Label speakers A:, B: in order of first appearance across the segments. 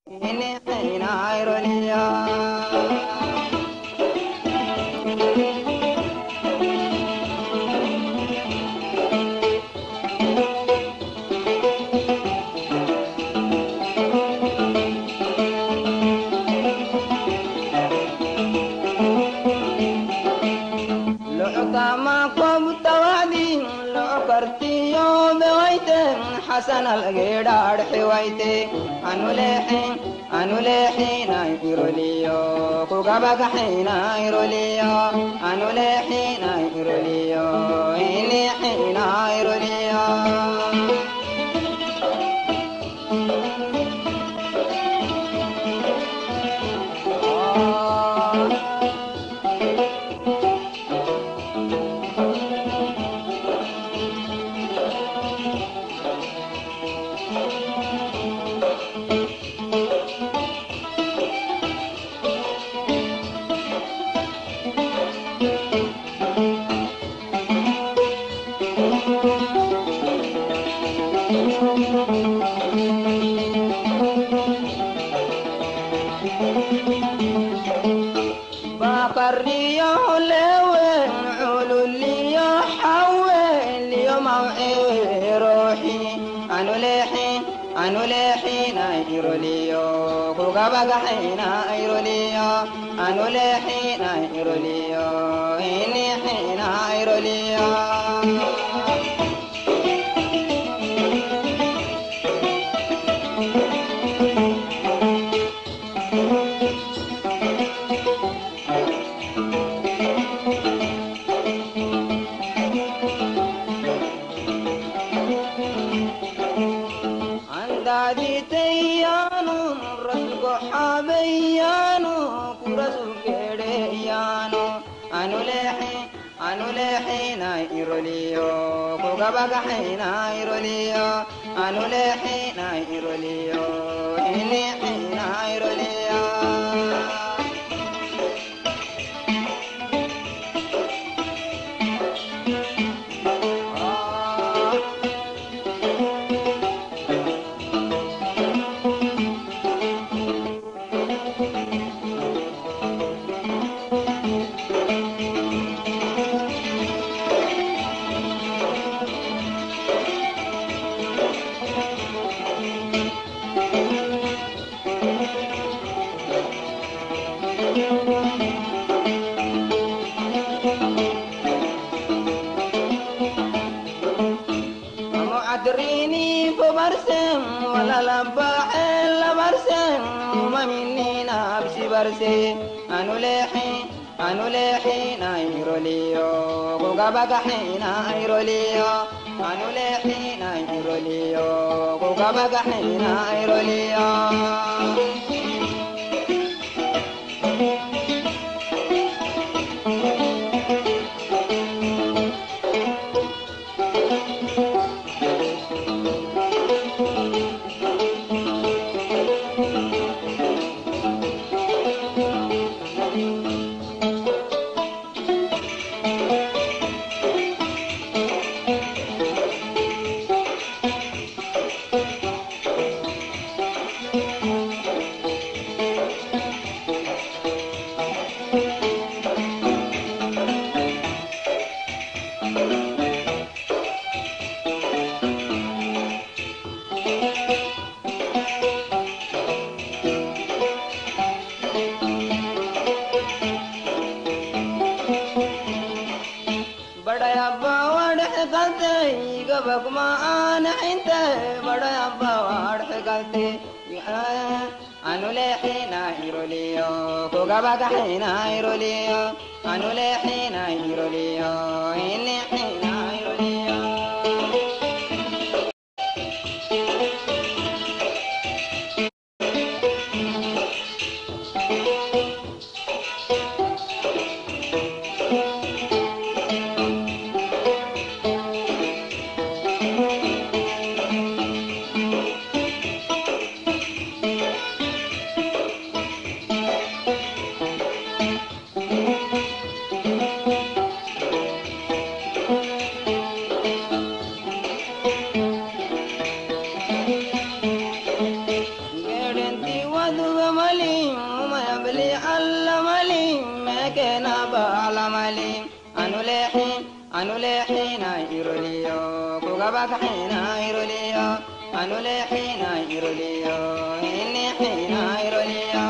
A: ini ina iroliya لعطا قوم توادي لعكرتي يوم بويتين حسن القيدار حويتي أنو لحين يروليو كوكبك حين يروليو أنو لحين يروليو إني حين يروليو بقرية لوين علولي حوين اليوم روحي أنو لحين يروليو كوكبك حين يروليو أنو لحين يروليو إني حين يروليو عندي تيانو رسلك حبيانو كرسل كريانو أنو لحين يروليو كوكبك حين يروليو أنو لحين يروليو إني حين يروليو أدريني ببرسم ولا لباح إلا برسم وما مني نفسي برسم أنو لحين يروليو كوكبك حين يروليو أنو لحين يروليو كوكبك حين يروليو बड़ा बावड़ गलते गबक मान इंते बड़ा बावड़ गलते अनुले हिना हिरोलियो को गबक हिना हिरोलियो अनुले हिना हिरोलियो इन्ने हिना हिरोलियो دوب ملي وما يبلي على ملي ما كان على ملي أنو لحين يروليو كوكبك حين يروليو أنو لحين يروليو إني حين يروليو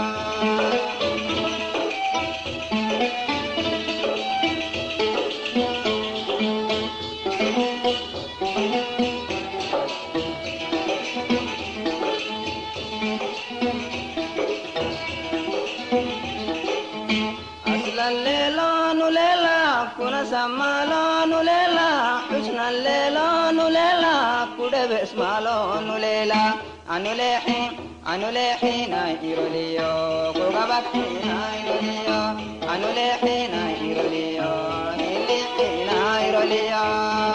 A: الليلة نليلة كنا سمالا نليلة حسن الليلة نليلة كده بسمالا نليلة أنو لحين يروليو كوكبك حين يروليو أنو لحين يروليو إني حين يروليو